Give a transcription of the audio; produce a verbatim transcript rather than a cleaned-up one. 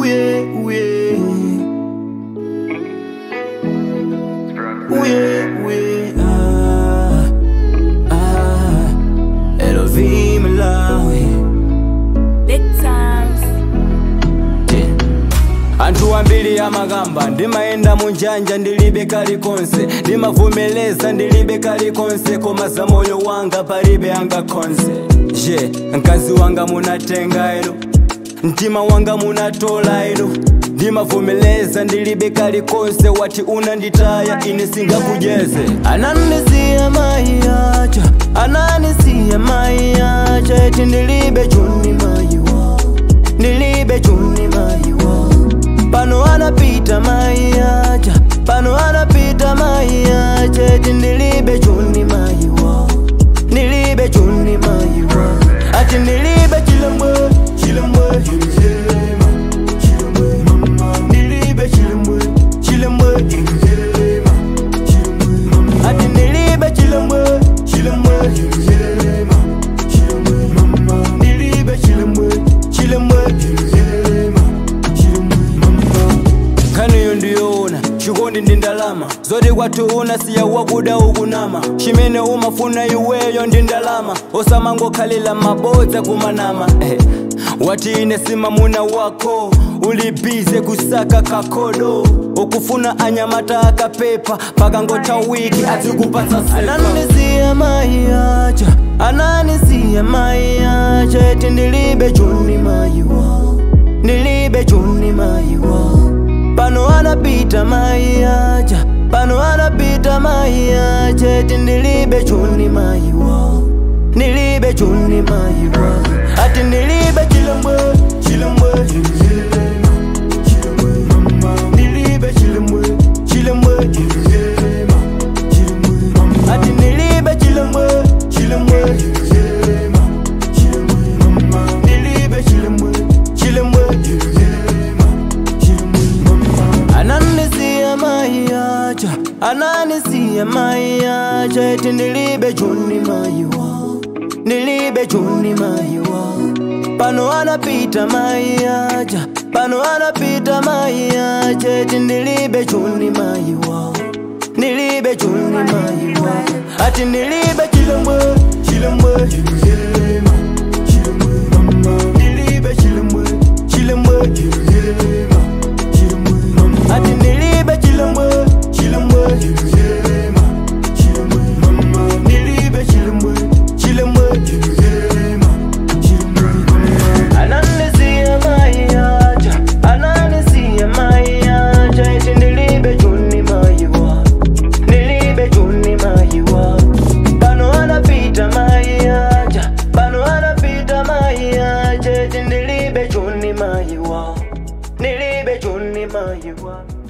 uye, uye. Uye, uye, ah, ah. L V Malawi. Big times. Antu ambili ya magamba ndimaenda munjanja ndilibe kali konse, ndimavumeleza ndilibe kali konse, koma za moyo wanga palibe anga konse. Je, nkazi wanga munatenga eno, ntima wanga munatola eno, ndimavumeleza ndilibe kali konse, wati unanditaya ine singakujeze. Ananisiya maiacha, ananisiya maiacha, eti ndilibe chuni maiwa, ndilibe chuni maiwa. Pano anapita maiacha, pano anapita maiacha, eti ndilibe chuni maiwa, ndilibe chuni maiwa. Ati ndilibe chilembwe, chilembwe, chilema, chilembwe mama. Ndilibe chilembwe, chilembwe, chilema, chilembwe mama. Ati ndilibe chilembwe, chilembwe, chilema, chilembwe mama. Ndilibe chilembwe, chilembwe, chilema, chilembwe mama. Kani yondiona chikondi ndi ndalama, zoti kwatuna siya wakuda ukunama, chimene umafuna iweyo ndi ndalama, osamango khalila mabodza kumanama. eh. Wati ine simamuna wako, ulibize kusaka kakodo, ukufuna anyamata akapepa, paka ngota wiki atikupatsa sepa. Ananisiya maiacha, ananisiya maiacha, eti ndilibe chuni maiwa, ndilibe chuni maiwa. Pano anapita maiacha, pano anapita maiacha, eti ndilibe chuni maiwa, ndilibe chuni maiwa. Ati ndilibe chilembwe, chilembwe, chilema, chilembwe mama. Ndilibe chilembwe, chilembwe, chilema, chilembwe mama. Ati ndilibe chilembwe, chilembwe, chilema, chilembwe mama. Ndilibe chilembwe, chilembwe, chilema, chilembwe mama. Ananisiya maiacha, ananisiya maiacha, eti ndilibe chuni maiwa, ndilibe chuni maiwa. Pano anapita maiacha, pano anapita maiacha, eti ndilibe chuni maiwa, ndilibe chuni maiwa. Ati ndilibe chilembwe, chilembwe, chilema, chilembwe mama. Ndilibe chilembwe, chilembwe, chilema, chilembwe mama. Ati ndilibe chilembwe, chilembwe, chilema, chilembwe mama. Ndilibe chilembwe, chilembwe, chilema, chilembwe mama. Ananisiya maiacha, ananisiya maiacha, eti ndilibe chuni maiwa, ndilibe chuni maiwa. Pano anapita maiacha, pano anapita maiacha, eti ndilibe chuni maiwa, ndilibe chuni maiwa.